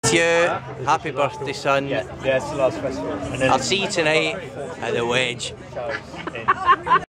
You, happy birthday, son. Yeah, it's the last festival. I'll see you tonight at the Wedge.